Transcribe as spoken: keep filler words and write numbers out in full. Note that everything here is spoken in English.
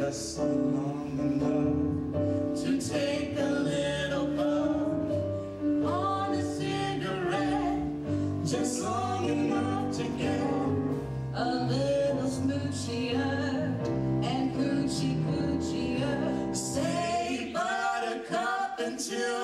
just long enough to take a little puff on a cigarette, just long enough to get a little smoochier and coochie coochier. Stay buttercup until